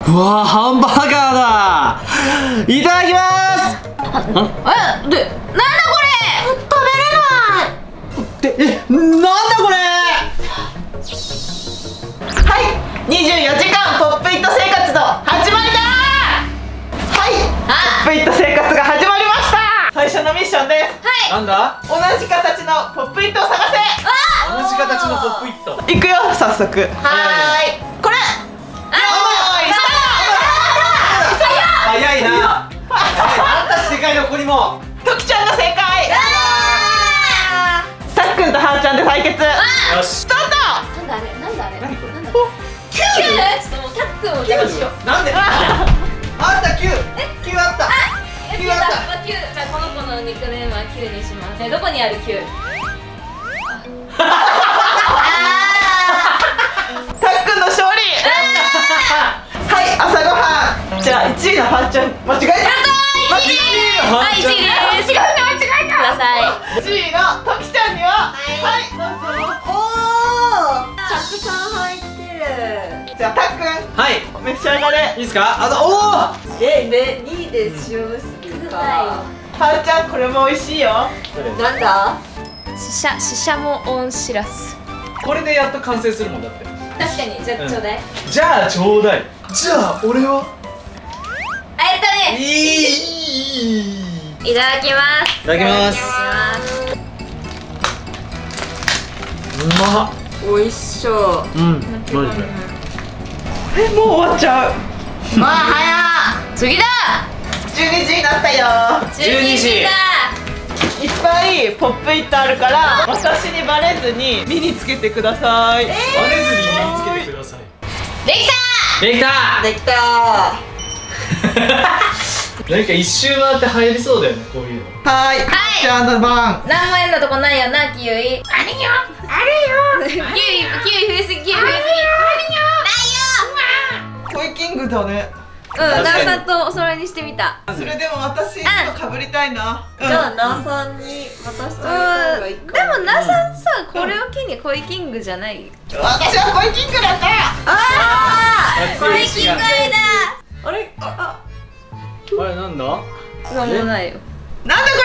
うわー、ハンバーガーだ。いただきます。 なんだこれ。食べれない。 なんだこれ。 はい、24時間ポップイット生活の始まりだ。はい、ポップイット生活が始まりました。最初のミッションです。 はい。 なんだ。 同じ形のポップイットを探せ。 同じ形のポップイット。 いくよ、早速。はーい。これ。 早いな。あんた世界どこにも。 トキちゃんが正解。さっくんとはーちゃんで対決。 よし。 スタート。 なんだあれ。 何これ。 なんだこれ。キュー。ちょっともうタックンを全部しよう。 なんで。あんた9あった。 9あった。9。じゃあこの子のニックネームは9にします。どこにある9？ たっくんの勝利。はい、朝ごはん。じゃあ1位のはーちゃん間違えた。 はい、1位です。ください。 1位のときちゃんにははい、どうぞ。 おお、たくさん入ってる。 じゃあたっくん、 はい。 召し上がれ。 いいですか。おお。 で2位で塩むすびか。 はーちゃん、これも美味しいよ。 なんだ？ ししゃもオンしらす。 これでやっと完成するもんだって。 確かに。じゃあちょうだい。 じゃあちょうだい。じゃあ俺は。 ね。いただきます。 いただきます。うまっ。 美味しそう。 うん。マジで。 もう終わっちゃう。 もう早っ。次だ。 12時になったよ。 12時だ。 いっぱいポップイットあるから私にバレずに身につけてください。 バレずに身につけてください。 できた。 できた。 できた。 なんか一周回って流行りそうだよね、こういうの。 はい、じゃあの番。 何も変なとこないよな、キウイ。あるよ。キウイ増えすぎ、キウイ増えすぎ。ないよ。 トイキングだね。 なおさんとお揃いにしてみた。 それでも私と被りたいな。 じゃあなあさんに渡してあげた方がいいか。 でもなおさんさ、これを機にコイキングじゃない。 私はトイキングだった。 コイキングだ。 あれ？ あれなんだ。 なんもないよ。 なんだこれ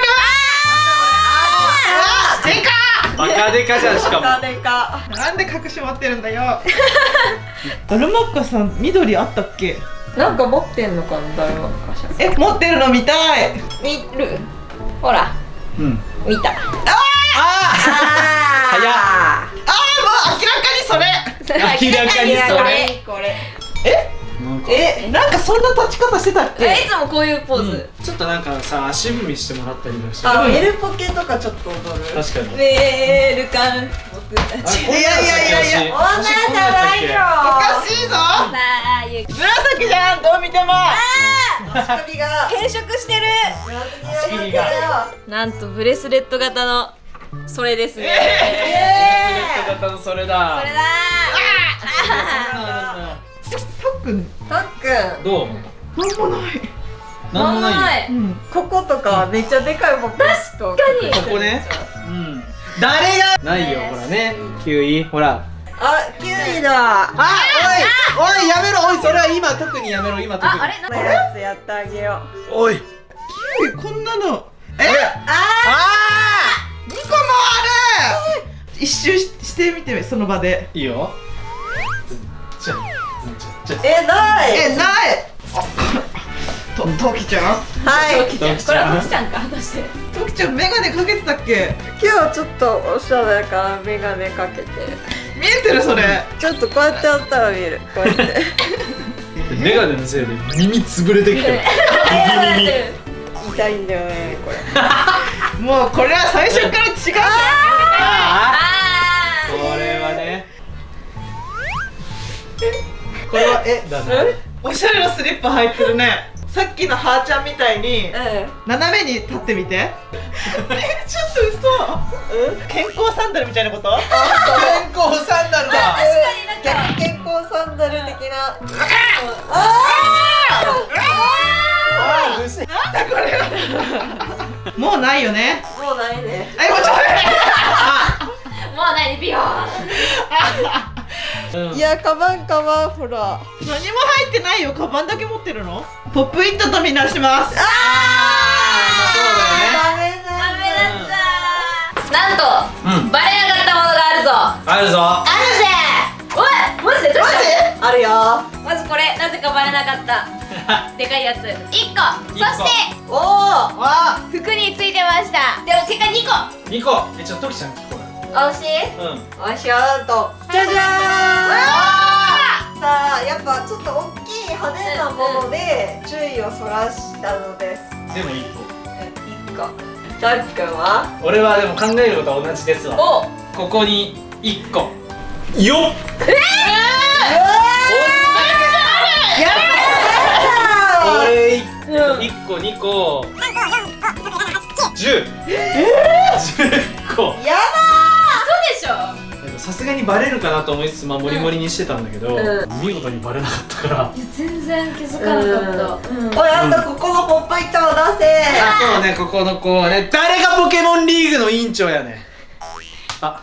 は。でか。 バカでかじゃん、しかも。 でか。 なんで隠し持ってるんだよ。ダルマッカさん、緑あったっけ。 なんか持ってんのかな、誰もかしら。 持ってるの見たい。 見る。ほら。 うん。 見た。 早っ。 もう明らかにそれ。 明らかにそれ。 これ。 なんかそんな立ち方してたっけ。 いつもこういうポーズ。 ちょっとなんかさ、足踏みしてもらったりもして。 あ、エルポケとかちょっと踊る。 確かに。 ウェールカン。僕たち。 いやいやいや。 女じゃないよ。 おかしいぞ。 さあ、ゆき。 紫じゃん、どう見ても。 足首が変色してる。 足首が。 なんとブレスレット型のそれですね。 ブレスレット型のそれだ。 それだたっくん、 たっくん。 どう。 なんもない。 なんもないよ。 こことかめっちゃでかいポップと。 確かに。 ここね。うん。誰が。ないよ、ほらね。キウイ、ほら。 あ、キウイだ。 おいやめろ。おい、それは今特にやめろ。今特に。 あれ。 このやつやってあげよう。 おい。 キウイ、こんなの。2個もある。一周してみて、その場で。 いいよ。 ない。 ない。ときちゃん。 はい。 これはトキちゃんか、果たして。 ときちゃん、メガネかけてたっけ。 今日ちょっとおしゃれだからメガネかけて。 見えてる、それ。 ちょっとこうやってやったら見える。こうやって。 メガネのせいで耳潰れてきてる。 痛いんだよね、これ。 もうこれは最初から違う。 これはね。これはだな。 おしゃれなスリッパ履いてるね。さっきのはーちゃんみたいにうん。 斜めに立ってみて。ちょっと嘘。健康サンダルみたいなこと。 健康サンダルだ。 逆健康サンダル的な。 なんだこれ。もうないよね。 もうないね。 もうちょい。 もうないでビヨーン。 うんいやカバンほら。 何も入ってないよ。カバンだけ持ってるの。ポップイットとみなします。 そうダメダだ。 メだったなんと、 うんバレなかったものがあるぞ。 だよね。あるぞ。 あるぜ。おい、マジでどうしたあるよ。 まずこれ、なぜかバレなかったでかいやつ1個。そしておお。 わ服についてました。でも結果2個。 2個。ちょっとトキちゃんこれ。 惜しい。 うん。 おしゃーと。じゃじゃーん。さあやっぱちょっと大きい派手なもので注意をそらしたのです。 でも1個。 1個。ジャック君は？ 俺はでも考えることは同じですわ。 お、 ここに1個。よっ。俺1個2個10。10個。 や嘘でしょ。 さすがにバレるかなと思いつつ、まあモリモリにしてたんだけど、 う見事にバレなかったから。 全然気づかなかった。 だ。おやったここのポップイットを出せ。 あ、そうね、ここの子はね、誰がポケモンリーグの委員長やねん。 はい、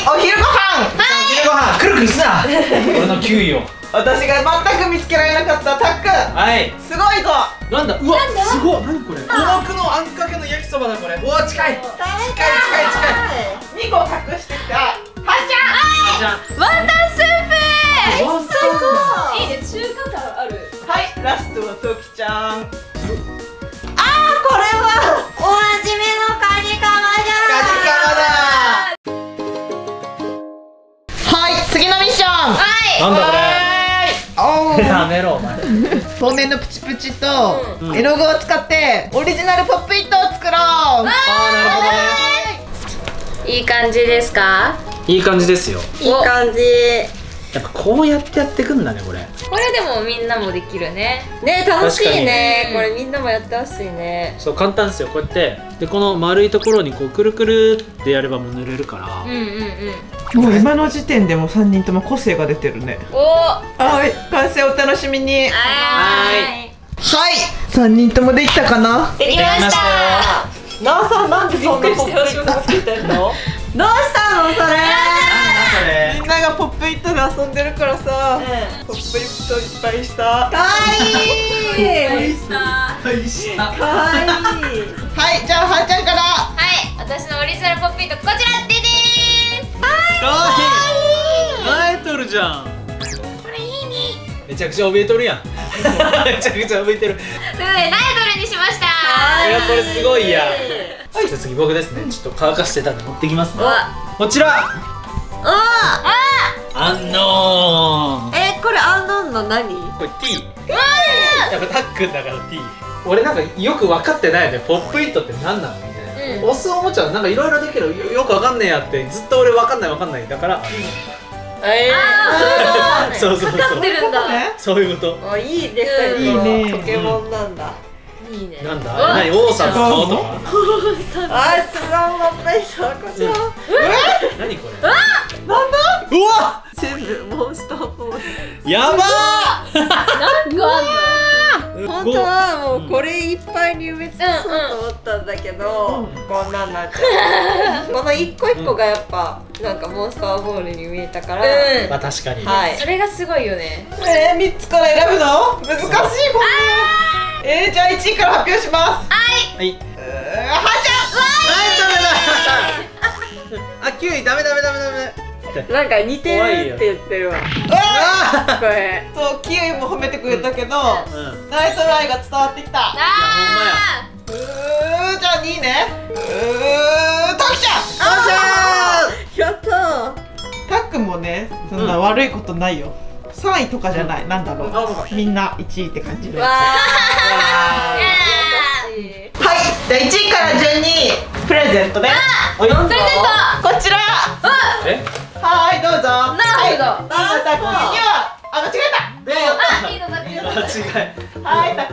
お昼ご飯。 昼ご飯くるくるすな。俺の9位を。 私が全く見つけられなかったタックン。 はい。 すごいぞ。 なんだ、うわ、すごい、何これ。五目のあんかけの焼きそばだこれ。うわ、近い。近い近い 2個隠してきた。はじゃワンタンスープ。 あ、ワンタンだ。 いいね、中華感ある。 はい、ラストはトキちゃん。 これはおなじみのカニカマじゃん。 はい、次のミッション。 はい。 なんだこれ。 おーやめろお前。 透明のプチプチとうん絵の具を使ってオリジナルポップイットを作ろう。 あー、なるほどね。 いい感じですか？ いい感じですよ。 いい感じ。 やっぱこうやってやってくんだねこれ。 これでもみんなもできるね。 ね楽しいね。 確かにこれみんなもやってほしいね。 そう簡単ですよ。こうやってでこの丸いところにこうくるくるってやればもう塗れるから。 うんうんうん。 もう今の時点でも3人とも個性が出てるね。 お、ははい、完成お楽しみに。 い。 はい、3人ともできたかな。 できました。 なおさんなんでそんなポップイットつけてんの？どうしたのそれ？ それみんながポップイットで遊んでるからさ、ポップイットいっぱいした。 かわいい。 はいしたかわいい。 はい、じゃあはーちゃんから。 はい、私のオリジナルポップイットこちらででーす。 かわいい。映えとるじゃん。 これいいね。 めちゃくちゃ怯えとるやん。めちゃくちゃ怯えてる。 ということでナイトルにしました。 いやこれすごいや。はい、じゃあ次僕ですね。ちょっと乾かしてたんで持ってきますね。こちら。アンノーン。 これアンノンの何？ これ T。やっぱタックンだから T。俺なんかよく分かってないよね。ポップイットって何なのみたいな。押すおもちゃなんかいろいろできるよく分かんねえやってずっと俺分かんないだから。そうそうそう。 かかってるんだ。 そういうこと。 あいいですいいねポケモンなんだ。 いいね。 なんだ。何王さんの顔とか。 あスマホのペースはこちら。 何これ。 なんだ。 うわ。 全部モンスターボール。 やばなんかあんの？ ー。 本当はもうこれいっぱいに埋め尽くそうと思ったんだけど、こんなんなっちゃう。この一個一個がやっぱなんかモンスターボールに見えたから、 うんまあ確かに。 はい。 それがすごいよね。 3つから選ぶの難しい。これじゃあ1位から発表します。 はい。 はーちゃん。 あ、9位ダメ。 なんか似てるって言ってるわ。 あこれ。 そう、キウイも褒めてくれたけど、 うん。 ナイトライが伝わってきた。 あじゃあ2位ね。タキちゃん。 やったー。 タックもね、そんな悪いことないよ。3位とかじゃない、なんだろう。みんな1位って感じで。 わはー。優しい。 い、じゃあ1位から順にプレゼントです。 おい。 プレゼント。 こちら。 え？ はーい、どうぞ。 なるほどはい、タックには、間違えた。 あ、いいのだって。 間違え。 はい、タック。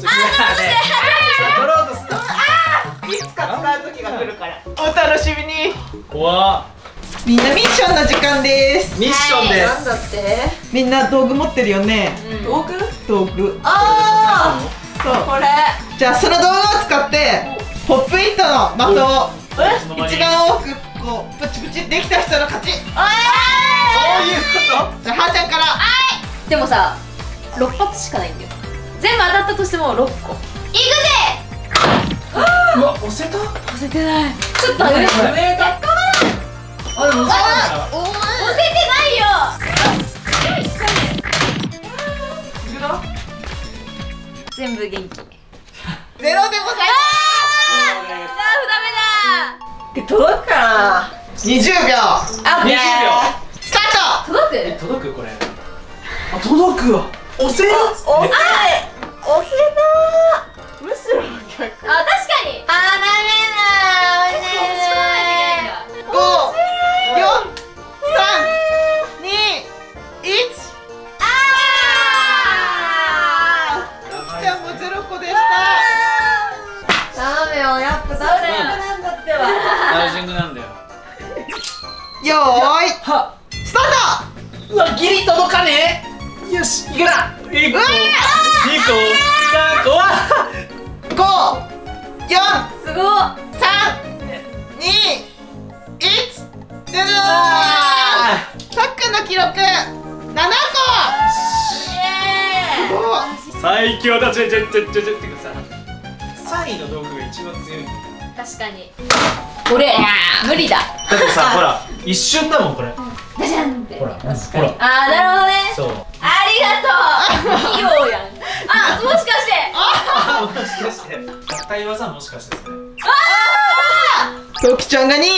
取ろうとすな。 いつか使う時が来るから。お楽しみに。 わみんなミッションの時間です。 ミッションでなんす。 だって？ みんな道具持ってるよね。 道具？ 道具。 あそう。 あ、これ。 じゃあその道具を使ってポップイットの的を一番多くこうプチプチできた人の勝ち。 じゃあはーちゃんから。 でもさ6発しかないんだよ。全部当たったとしても6個。いくぜ。 うわ、押せた？ 押せてない。ちょっと上だ。 あ、でも押せたんだ。 押せてないよ。全部元気。 ゼロでございダメだ。 ます。届くかな。20秒。 あ、 20秒。 スタート。 届く？ 届くこれ。あ、届くわ。押せる？ 押せな。むしろ逆。 あ、確かに。あ、ダメだ。 5、4、3、2、1。じゃあもう0個でした。 ダメよ、やっぱダメなんだってば。 ラウジングなんだよ。 よーい、 は。 スタート。 うわ、ギリ届かねえ。よし、いけた。1個、2個、3個。 5、4、 すごい。 3、2、1。じゃじゃーん。さっくんの記録7個。すごい。 最強だ。ちょってかさ、3位の道具が一番強い。 確かに。これ無理だ。 だってさ、ほら、一瞬だもんこれ。 ガチャンって。 ほら、ほら。 あー、なるほどね。 そう。 ありがとう。器用やん。あ、もしかして。 あ、もしかして。合体技もしかしてそれ。 トキちゃんが2位。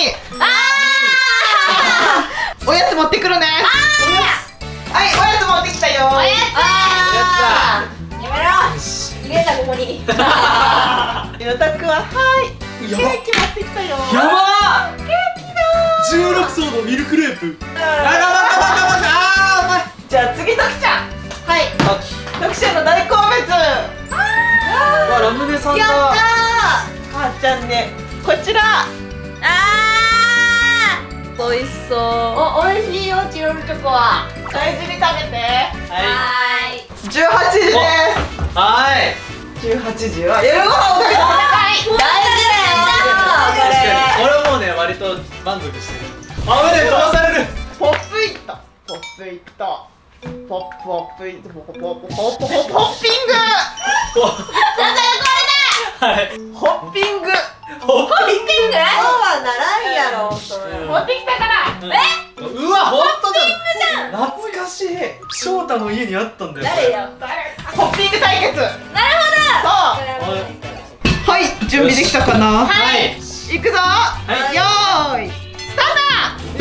おやつ持ってくるね。はい、おやつ持ってきたよ。 おやつ。 ややめろ。入れたここに。 よたくんははいケーキ持ってきたよ。 やばー。ケーキだー。16層のミルクレープ。あー、うまい。 じゃあ次トキちゃん。はい、トキちゃんの大好物。 わ、ラムネさんだ。 やったー。はーちゃんね、こちら。美味しそう。 お、美味しいよ、チロルチョコは。 大事に食べて。 ははーい。 18時です。 い。はい。 18時は夜ご飯を食べてください。 大事だよ。 確かに、俺はもうね、割と満足してる。あ、危ねえ、飛ばされる。 ポップイット、ポップイット、ポップイット、ポッピング。 はい。 ホッピング。 ホッピング。 そうはならんやろ、それ。 持ってきたから。 うわ、ほんとだ。懐かしい。翔太の家にあったんだよ。 誰よ。 ホッピング対決。なるほど。そう。はい、準備できたかな。 はい。 いくぞ。 はいよーい、スタート。 よし。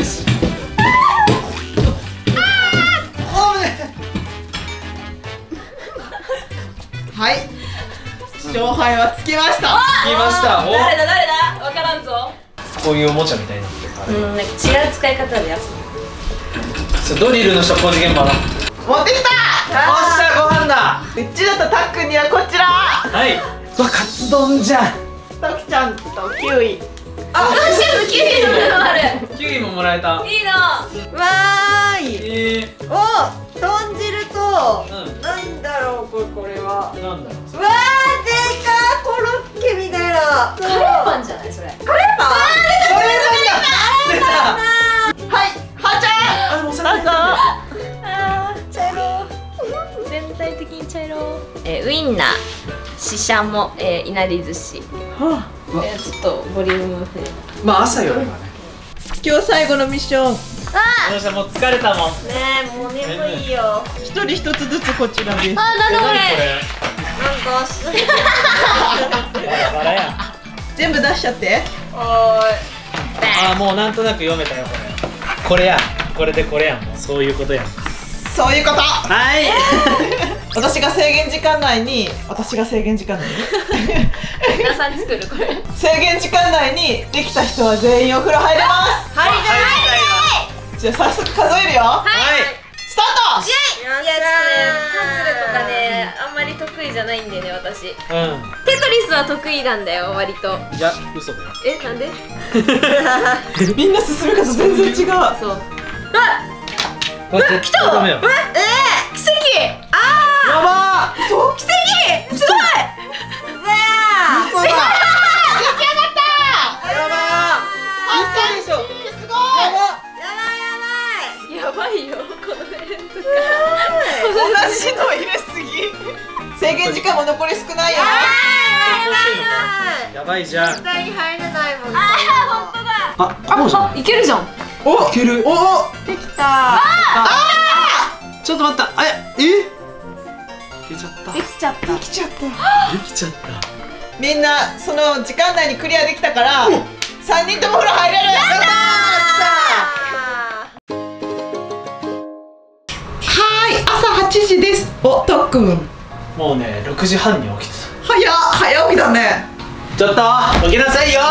はい。勝敗はつきました。 聞きました。お、 誰だ。わからんぞ。 こういうおもちゃみたいになってるからね。 なんか違う使い方でやつ。 そうドリルの人工事現場だ。 持ってきた。 おっしゃ、ご飯だ。 うちだとたっくんにはこちら。 はい。うわ、カツ丼じゃん。 ときちゃんとキウイ。 あ、シェフキウイの部分ある。 キウイももらえた。 いいな。 わーい。お、豚汁と。なんだろう、これは。 なんだろう。 うわー、でかー、コロッケみたいな。 カレーパンじゃないそれ。 カレーパン。 出た。 はい、はーちゃん。 あ、もうさどうぞ。 茶色。全体的に茶色。ウインナー、ししゃも、いなり寿司。ちょっとボリューム増える。 まあ朝よりはね。 今日最後のミッション。 私はもう疲れたもん。 ねえ、もう眠いよ。 一人一つずつこちらです。 あ、なんだこれ。 なんかす。 バラや。 全部出しちゃって。 はあ、もうなんとなく読めたよこれ。これや。これでこれやん。もうそういうことやん。 そういうこと。 はい。 私が制限時間内に。 皆さん作るこれ。 制限時間内にできた人は全員お風呂入れます。 はい。 じゃあ早速数えるよ。 はい。 スタート。 いや、ちょっとね、パズルとかね、あんまり得意じゃないんでね、私。 うテトリスは得意なんだよ、割と。 ん。いや、嘘だよ。 え、なんで？ みんな進め方全然違う。 そう。あ、 来た。ダメよ。 奇跡。 やば嘘。 奇跡。すごい。 嘘だ。出来上がった。 ー。やばあ、そうでしょ。すごい。 やばい残り少ないよ。 やばいじゃん。 絶対に入れないもん。 本当だ。 あ、もうじゃん。 いけるじゃん。 お、いける。お、 できた。 ちょっと待った。いけちゃった。 できちゃった。 できちゃった。 できちゃった。 みんなその時間内にクリアできたから3人とも風呂入れる。やったー。はい、朝8時です。お、とっくんもうね、6時半に起きて早起きだね。 た。ちょっと起きなさいよ。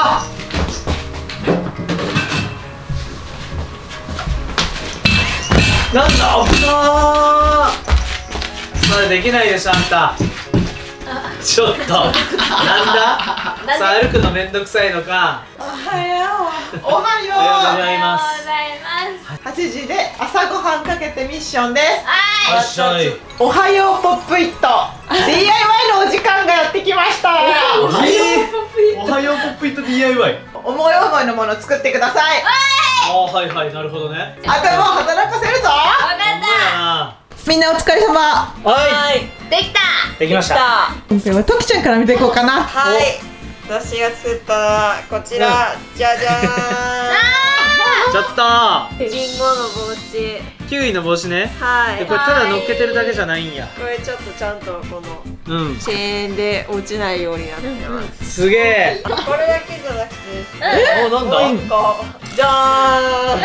なんだ、起きたー。それできないでしょ、あんた。ちょっとなんだ。さあ、歩くのめんどくさいのか。 おはよう。おはおはようございます。 8時で朝ごはんかけてミッションです。 よっしゃい。 おはようポップイット DIY のお時間がやってきました。 おはようポップイット DIY。 思い思いのものを作ってください。 はいはい、なるほどね。 頭を働かせるぞ。みんなお疲れ様。 はい。 できた。 できました。 今回はトキちゃんから見ていこうかな。 はい。私が作ったこちら、じゃじゃーん。 ちょっと。 リンゴの帽子。 キウイの帽子ね。 はい。 これただ乗っけてるだけじゃないんや。 これちょっとちゃんとこのうん。 チェーンで落ちないようになってます。 すげえ。 これだけじゃなくて、 お、なんだ。 もう一個。じゃーん。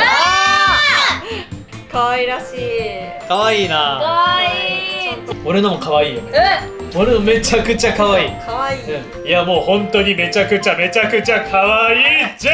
可愛らしい。 可愛いな。 かわいい。 俺のも可愛いよね。俺のめちゃくちゃ可愛い。 可愛い。 いやもう本当にめちゃくちゃ可愛い。ジェ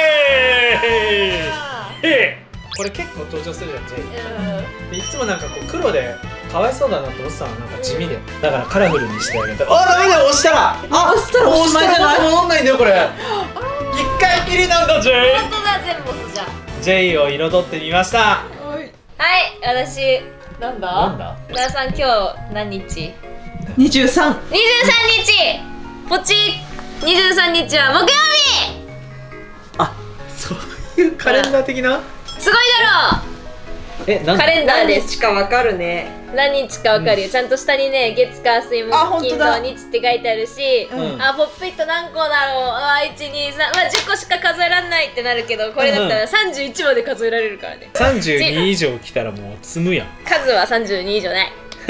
イ。これ結構登場するじゃん、ジェイ。いつもなんかこう黒でかわいそうだなって思ってたの、なんか地味で。だからカラフルにしてあげた。あ、ダメだよ、押したら。 押したらおしまいじゃない。 戻んないんだよこれ。一回きりなんだ、ジェイ。 本当だ、全部じゃん。 ジェイを彩ってみました。 はい、私。なんだ。 なんだ。 皆さん、今日何日 23。 23日。ポチ。23日は木曜日。 あ、そういうカレンダー的な。 すごいだろう。 なんカレンダーです。 何日かわかるね。 何日かわかるよ。ちゃんと下にね、月火水木金土日って書いてあるし、あ、ポップイット何個だろう。あ、1、2、3、まあ10個しか数えられないってなるけど、これだったら31まで数えられるからね。 32以上来たらもう積むやん。 数は32以上ない。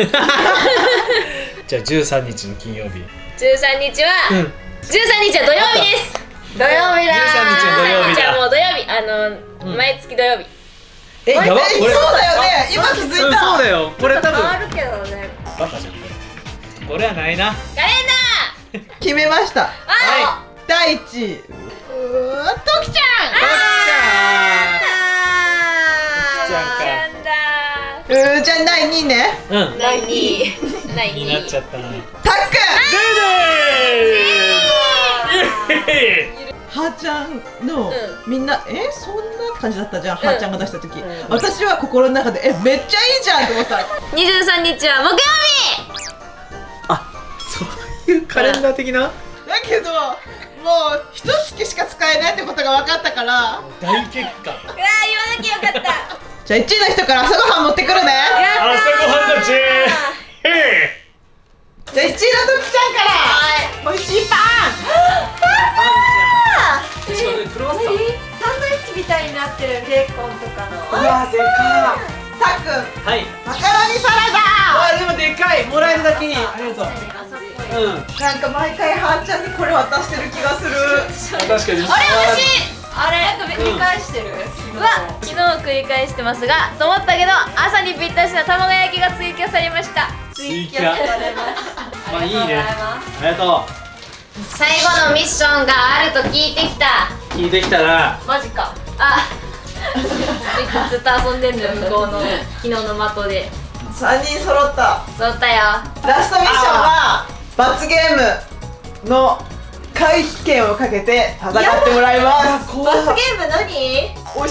じゃあ13日の金曜日。 13日は、13日は土曜日です。 土曜日だ。 13日の土曜日だ。 じゃあもう土曜日、毎月土曜日。 やばっ、これ。 そうだよね。今気づいた。 そうだよ。これ多分。 あるけどね。 バカじゃん。これはないな。 カレンダー。 決めました。 は第1位。トキちゃん。 トキちゃん。 じゃあ第2位ね。 第2位。第2位。 になっちゃったな。 たっくん。 デデー。 はーちゃんのみんなそんな感じだったじゃん。はーちゃんが出した時、私は心の中でめっちゃいいじゃんと思った。 23日は木曜日。 あ、そういうカレンダー的な。 だけどもう一月しか使えないってことが分かったから、 大結果。 うわー、言わなきゃよかった。 じゃあ1位の人から朝ごはん持ってくるね。 朝ごはんだち。 じゃあ1位のときちゃんから美味しいパン。 クロワッサン。 サンドイッチみたいになってるベーコンとかの。 うわでかい。たっくん。 はい。 マカロニサラダ。 あ、でもでかい。もらえるだけにありがとう。 なんか毎回はーちゃんにこれ渡してる気がする。 確かに。 あれ美味しい。 あれ繰り返してる。 うわ、昨日繰り返してますが、と思ったけど朝にぴったしな卵焼きが追加されました。 追加。まあいいね。ありがとう。 最後のミッションがあると聞いてきた。 聞いてきたら。 マジか。あ、ずっと遊んでんのよ、向こうの昨日の的で。 3人揃った。 揃ったよ。 ラストミッションは罰ゲームの回避権をかけて戦ってもらいます。 罰ゲーム何？ 教えない。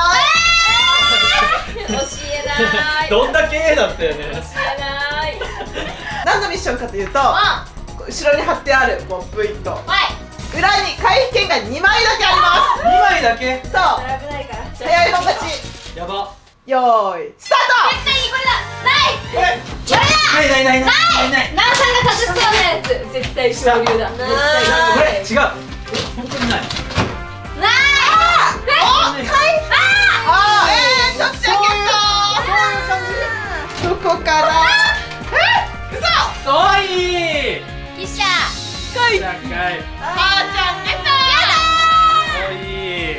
教えない。 どんだけだったよね。 教えない。 何のミッションかというと、後ろに貼ってあるポップイット、裏に回避権が2枚だけあります。 2枚だけ。 そう、 危ないから。 早い方勝ち。 やば。 よーいスタート。 絶対にこれだ。 ない。 ナンさんが隠しそうなやつ絶対恐竜だ。 これ違う。本当にない。 どこから？ かわいい。 キシャ。 かい。 高い。 あーちゃん出た。 かわいい。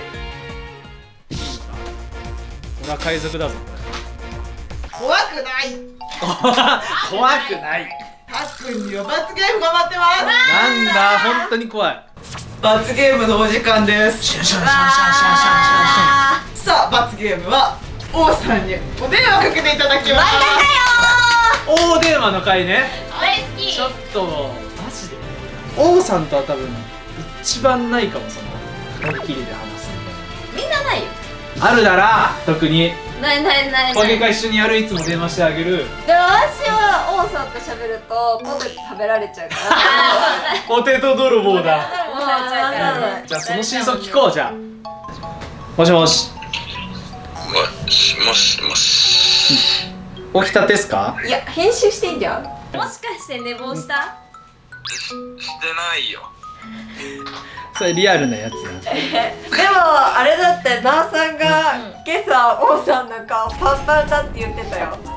これは海賊だぞ。 怖くない。 怖くない。 たっくんには罰ゲームが待ってます。 なんだ、本当に怖い。 罰ゲームのお時間です。 シャンシャンシャンシャンシャンシャンシャン。 さあ、罰ゲームは王さんにお電話かけていただきます。 大電話の回ね。 大好き。 ちょっとマジで王さんとは多分一番ないかも、その二人きりで話すみんなないよ。 あるなら特にないポケカ一緒にやる、いつも電話してあげる。 でも私は王さんと喋るとポテト食べられちゃうからポテト泥棒だ。じゃあその真相聞こう。じゃあもしもし。 もし起きたてっすか？ いや、編集していいんじゃん。 もしかして寝坊した？ してないよ。 それリアルなやつな。 でもあれだって、なーさんが今朝王さんの顔パンパンだって言ってたよ。なんか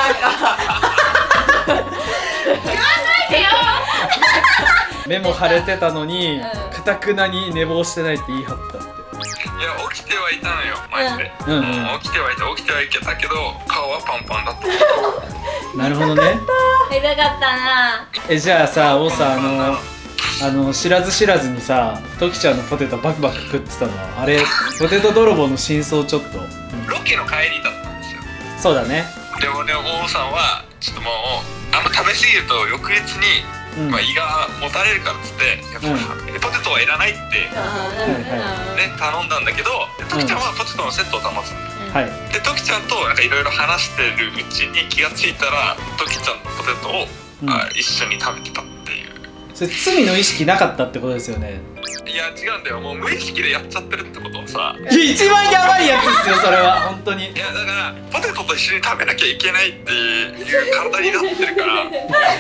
言わないでよ。 目も腫れてたのにかたくなに寝坊してないって言い張ったって。 いや、起きてはいたのよ、マジで。起きてはいけたけど、顔はパンパンだった。 なるほどね。 痛かったな。 じゃあさ、王さん、知らず知らずにさ、トキちゃんのポテトバクバク食ってたのはあれポテト泥棒の真相ちょっと。 ロケの帰りだったんですよ。 そうだね。 でもね、王さんはちょっともう食べ過ぎると翌日に、胃がもたれるからっつって、やっぱポテトはいらないってね頼んだんだけど、トキちゃんはポテトのセットを頼んだ。でトキちゃんとなんかいろいろ話してるうちに気がついたら、トキちゃんのポテトを一緒に食べてたっていう。 それ罪の意識なかったってことですよね。 いや違うんだよ、もう無意識でやっちゃってるってことをさ。 一番やばいやつですよそれは本当に。 いやだからポテトと一緒に食べなきゃいけないっていう体になってるから、やっぱ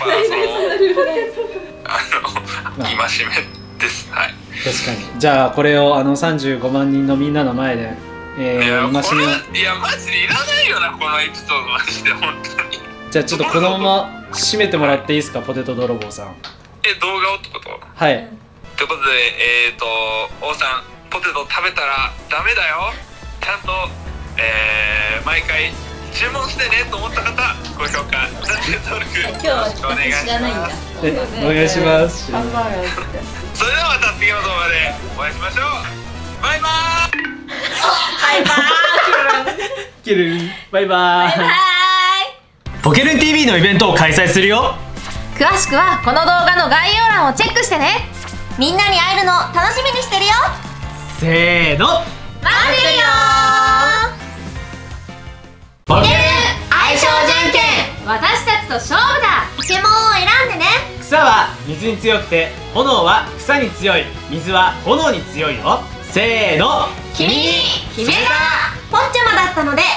戒めです。はい。 確かに。じゃあこれを35万人のみんなの前でいやマジでいらないよな、このエピソードマジで本当に。 じゃあちょっとこのまま締めてもらっていいですか、ポテト泥棒さん。 動画をってこと？ はい。 ということで、王さんポテト食べたらダメだよ。ちゃんと、毎回注文してねと思った方、高評価、チャンネル登録よろしくお願いします。 お願いします。 それではまた次の動画でお会いしましょう。バイバーイ。 キルバイバーイ。ポケルン TV のイベントを開催するよ。 詳しくはこの動画の概要欄をチェックしてね。みんなに会えるの楽しみにしてるよ。 せーの、 待ってるよー。ポケルン相性じゃんけん、私たちと勝負だ。ポケモンを選んでね。 草は水に強くて、炎は草に強い、水は炎に強いよ。せーの、 君に決めた。ポッチャマだったので